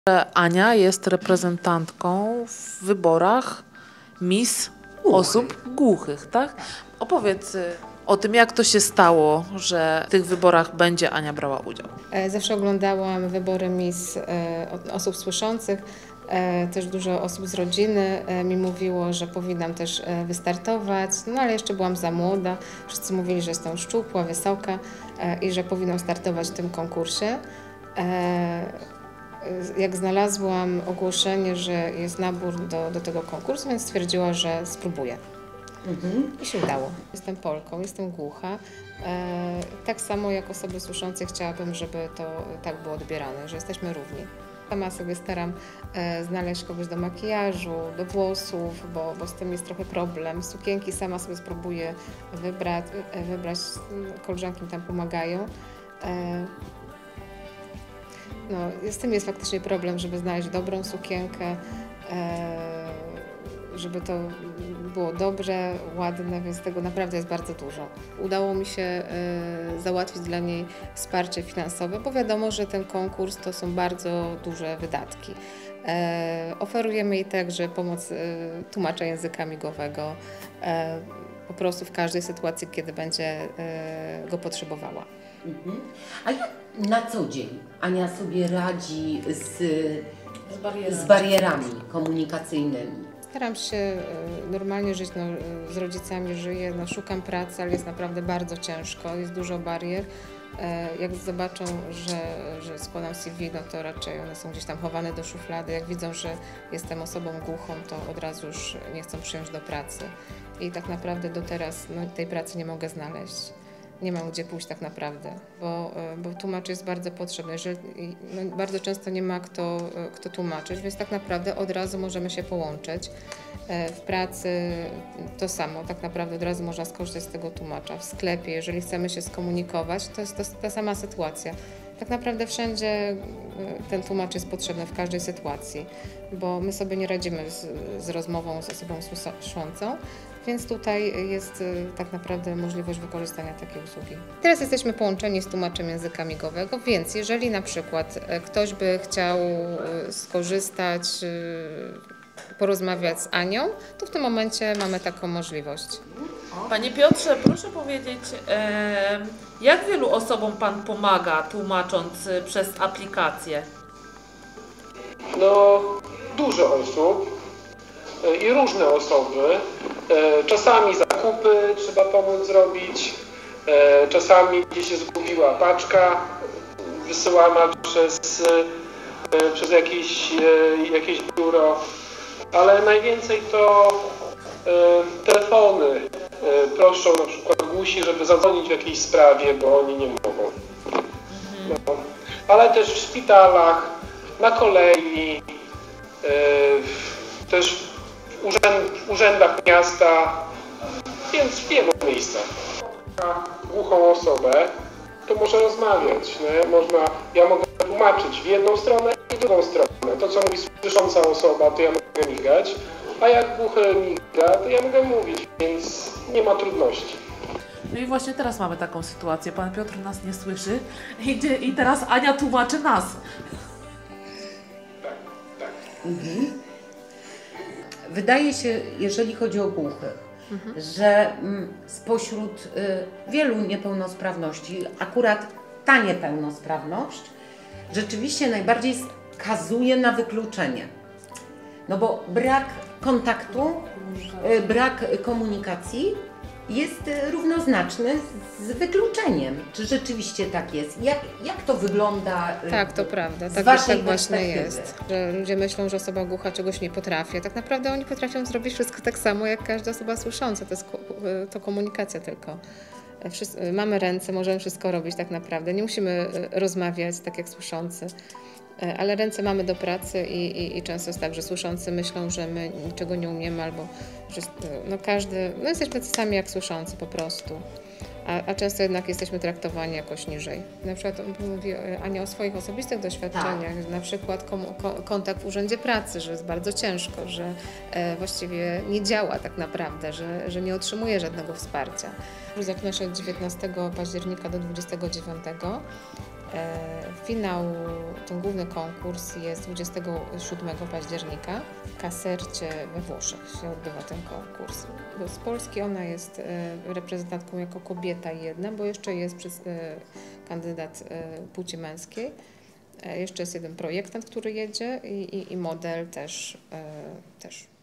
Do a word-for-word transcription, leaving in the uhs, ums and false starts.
Ania jest reprezentantką w wyborach Miss Głuchy. Osób Głuchych, tak? Opowiedz o tym, jak to się stało, że w tych wyborach będzie Ania brała udział. Zawsze oglądałam wybory Miss Osób Słyszących. Też dużo osób z rodziny mi mówiło, że powinnam też wystartować, no ale jeszcze byłam za młoda. Wszyscy mówili, że jestem szczupła, wysoka i że powinnam startować w tym konkursie. Jak znalazłam ogłoszenie, że jest nabór do, do tego konkursu, więc stwierdziła, że spróbuję. Mhm. I się udało. Jestem Polką, jestem głucha. E, tak samo jak osoby słyszące chciałabym, żeby to tak było odbierane, że jesteśmy równi. Sama sobie staram e, znaleźć kogoś do makijażu, do włosów, bo, bo z tym jest trochę problem. Sukienki sama sobie spróbuję wybrać, e, wybrać. Koleżanki mi tam pomagają. E, No, z tym jest faktycznie problem, żeby znaleźć dobrą sukienkę, żeby to było dobre, ładne, więc tego naprawdę jest bardzo dużo. Udało mi się załatwić dla niej wsparcie finansowe, bo wiadomo, że ten konkurs to są bardzo duże wydatki. Oferujemy jej także pomoc tłumacza języka migowego, po prostu w każdej sytuacji, kiedy będzie go potrzebowała. Mhm. A jak na co dzień Ania sobie radzi z, Z barierami. z barierami komunikacyjnymi? Staram się normalnie żyć, no, z rodzicami żyję, no, szukam pracy, ale jest naprawdę bardzo ciężko, jest dużo barier. Jak zobaczą, że, że składam C V, no to raczej one są gdzieś tam chowane do szuflady. Jak widzą, że jestem osobą głuchą, to od razu już nie chcą przyjąć do pracy. I tak naprawdę do teraz no, tej pracy nie mogę znaleźć. Nie mam gdzie pójść tak naprawdę, bo, bo tłumacz jest bardzo potrzebny. Jeżeli, no, bardzo często nie ma kto, kto tłumaczyć, więc tak naprawdę od razu możemy się połączyć. W pracy to samo, tak naprawdę od razu można skorzystać z tego tłumacza. W sklepie, jeżeli chcemy się skomunikować, to jest to, ta sama sytuacja. Tak naprawdę wszędzie ten tłumacz jest potrzebny, w każdej sytuacji, bo my sobie nie radzimy z, z rozmową z osobą słyszącą, więc tutaj jest tak naprawdę możliwość wykorzystania takiej usługi. Teraz jesteśmy połączeni z tłumaczem języka migowego, więc jeżeli na przykład ktoś by chciał skorzystać, porozmawiać z Anią, to w tym momencie mamy taką możliwość. Panie Piotrze, proszę powiedzieć, e, jak wielu osobom Pan pomaga, tłumacząc przez aplikację? No, dużo osób i różne osoby. Czasami zakupy trzeba pomóc zrobić, czasami gdzieś się zgubiła paczka wysyłana przez, przez jakieś, jakieś biuro, ale najwięcej to telefony. Proszą na przykład głusi, żeby zadzwonić w jakiejś sprawie, bo oni nie mogą. No. Ale też w szpitalach, na kolei, też w, urzęd, w urzędach miasta, więc w wielu miejscach. Głuchą osobę to może rozmawiać, nie? Można, ja mogę tłumaczyć w jedną stronę i w drugą stronę. To, co mówi słysząca osoba, to ja mogę migać, a jak głuchy miga, to ja mogę mówić, więc nie ma trudności. No i właśnie teraz mamy taką sytuację. Pan Piotr nas nie słyszy i, i teraz Ania tłumaczy nas. Tak, tak. Mhm. Wydaje się, jeżeli chodzi o głuchych, mhm. że mm, spośród y, wielu niepełnosprawności, akurat ta niepełnosprawność rzeczywiście najbardziej skazuje na wykluczenie. No bo brak kontaktu, y, brak komunikacji jest równoznaczny z wykluczeniem. Czy rzeczywiście tak jest? Jak, jak to wygląda? Tak, to prawda. Tak, tak właśnie jest. Że ludzie myślą, że osoba głucha czegoś nie potrafi, a tak naprawdę oni potrafią zrobić wszystko tak samo jak każda osoba słysząca. To jest to komunikacja tylko. Wszyscy, mamy ręce, możemy wszystko robić tak naprawdę. Nie musimy rozmawiać tak jak słyszący. Ale ręce mamy do pracy i, i, i często jest tak, że słyszący myślą, że my niczego nie umiemy albo że no każdy, no jesteśmy tacy sami jak słyszący po prostu, a, a często jednak jesteśmy traktowani jakoś niżej. Na przykład mówi Ania o swoich osobistych doświadczeniach, tak. Na przykład kom, kontakt w urzędzie pracy, że jest bardzo ciężko, że e, właściwie nie działa tak naprawdę, że, że nie otrzymuje żadnego wsparcia. Zaczyna się od dziewiętnastego października do dwudziestego dziewiątego. Finał, ten główny konkurs jest dwudziestego siódmego października. W Casercie we Włoszech się odbywa ten konkurs. Bo z Polski ona jest reprezentantką jako kobieta jedna, bo jeszcze jest kandydat płci męskiej. Jeszcze jest jeden projektant, który jedzie i, i, i model też, też.